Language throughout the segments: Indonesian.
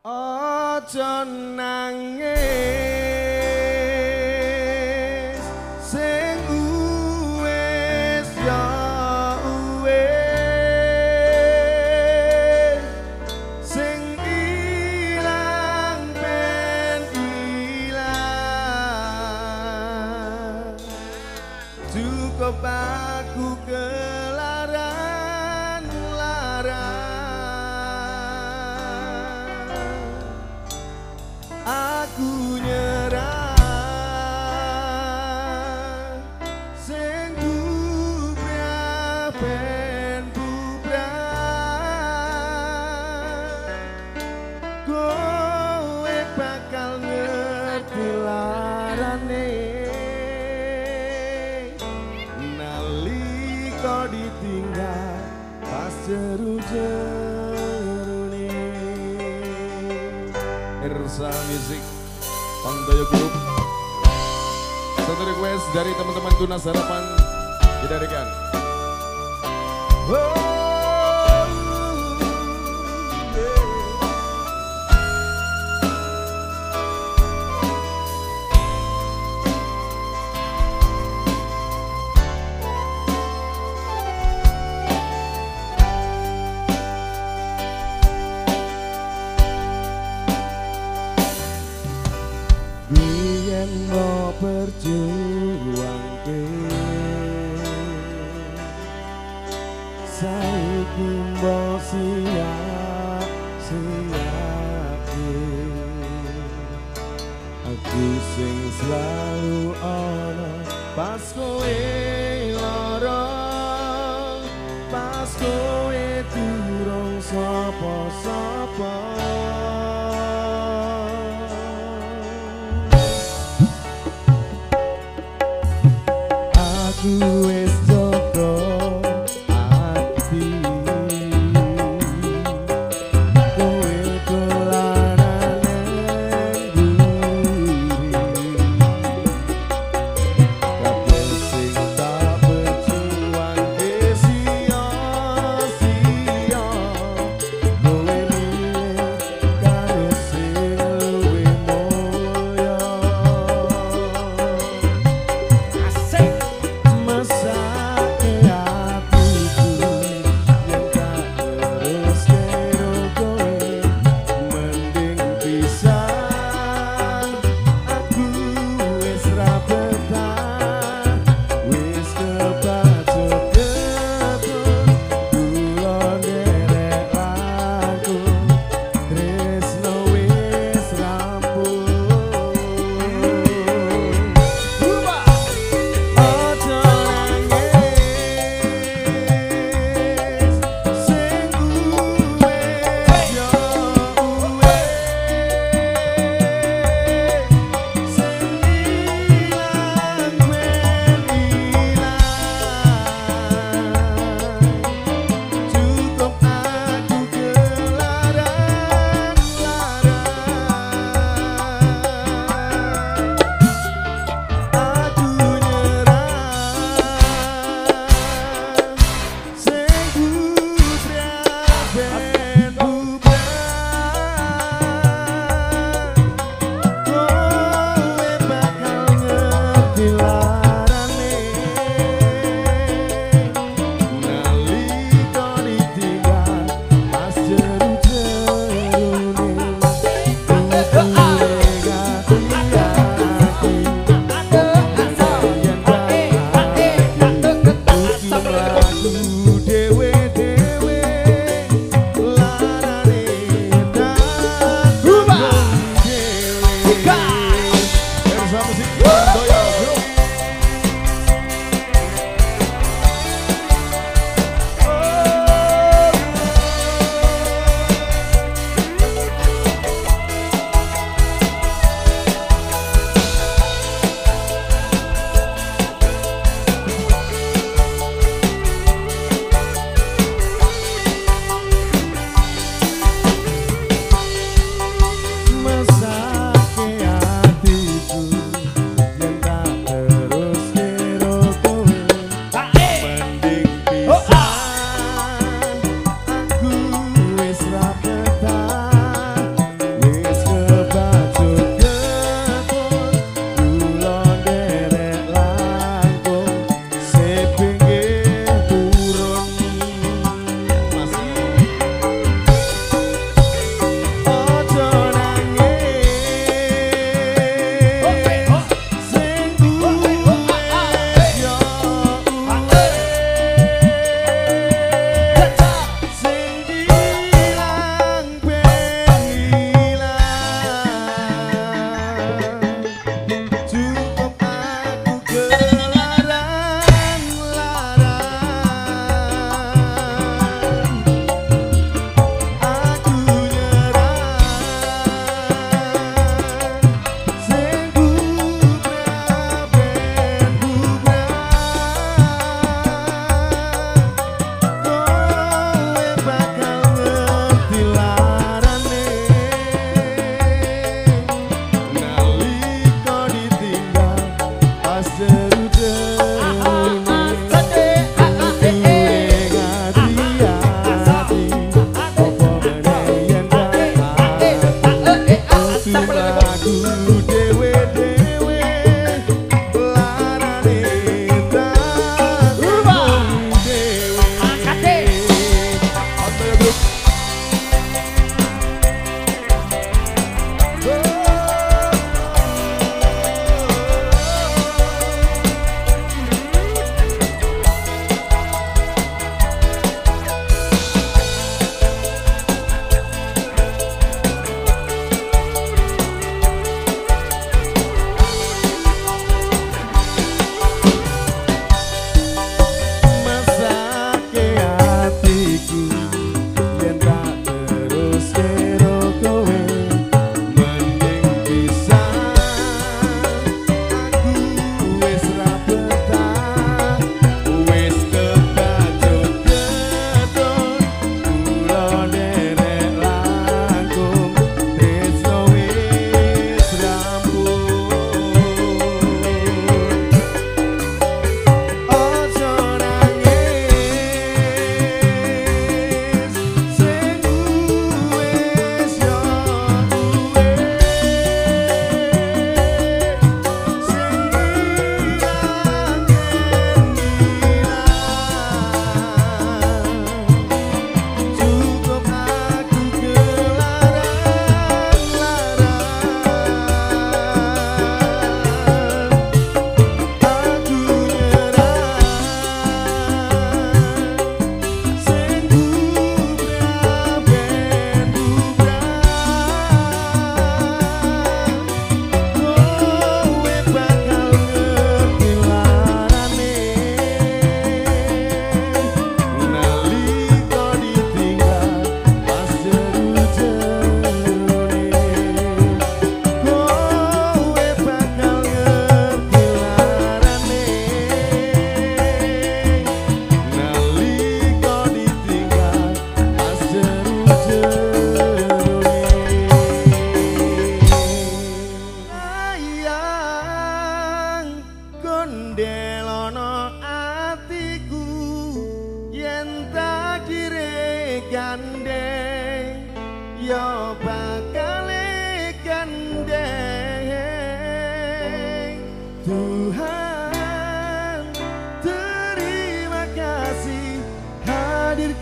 Ojo nangis sing wis ya wis sing ilang ben ilang cukup aku aku nyerah sing bubrah ben bubrah kowe bakal ngerti larane nalika ditinggal pas jeru-jerune. Irsa Music Pantoyo Group. Satu request dari teman-teman Tunas Harapan didarikan. Mau berjuang ke saiki mau siap aku sing selalu ono pas kowe lara pas kowe durung sapa-sapa. Aku wis jaga ati kowe dolanan mburi kabeh sing tak berjuang sia-sia kowe milih karo sing luwih mulya asik.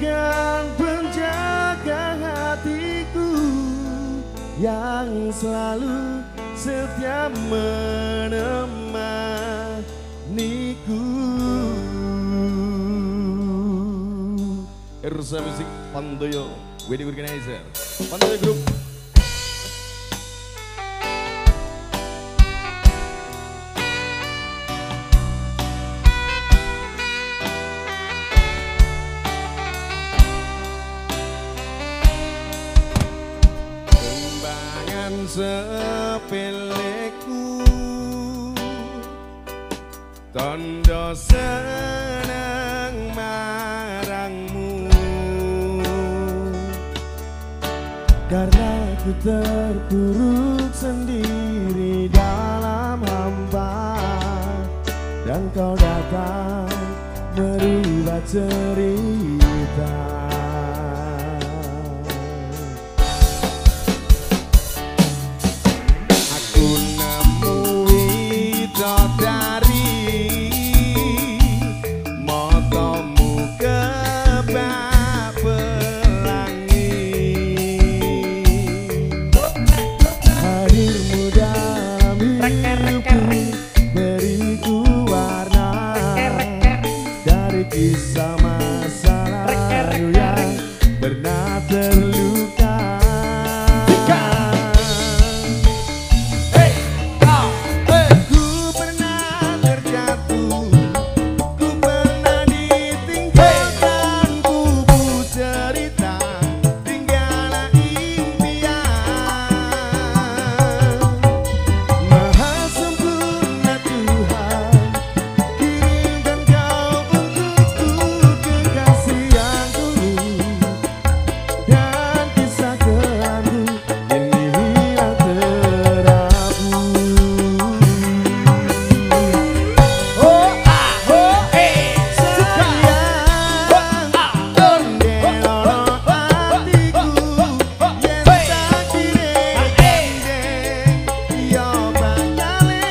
hadirkan penjaga hatiku yang selalu setia menemaniku. Ersa Musik Pandoyo Wedding Organizer Pandoyo Group. Sepeleku tondo seneng marangmu, karena ku terpuruk sendiri dalam hampa, dan kau datang merubah cerita. Kisah masa lalu yang pernah terluka. Ku pernah terjatuh, ku pernah ditinggalkan, ku cerita tinggallah impian. Maha sempurna Tuhan, kirimkan kau dan kisah kelamku ini hilang terapu. Sayang, ondelolo hatiku yen tak direng-reng, yo banyale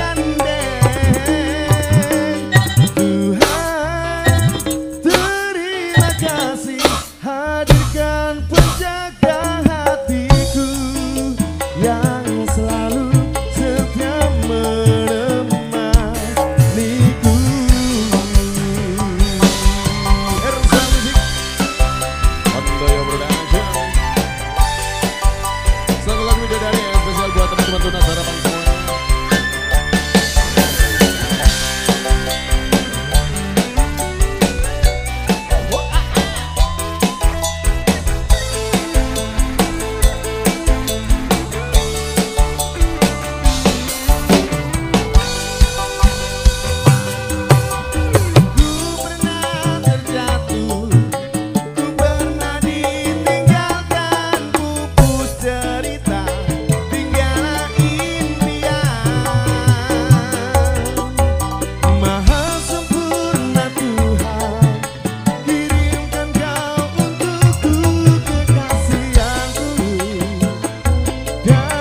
gandeng. Tuhan, terima kasih hadirkan penjaga hatiku yang selalu setia menemaniku. Ersa Musik Pandoyo Production. Satu lagu dari yang spesial buat teman-teman tunas harapan semuanya. Yeah.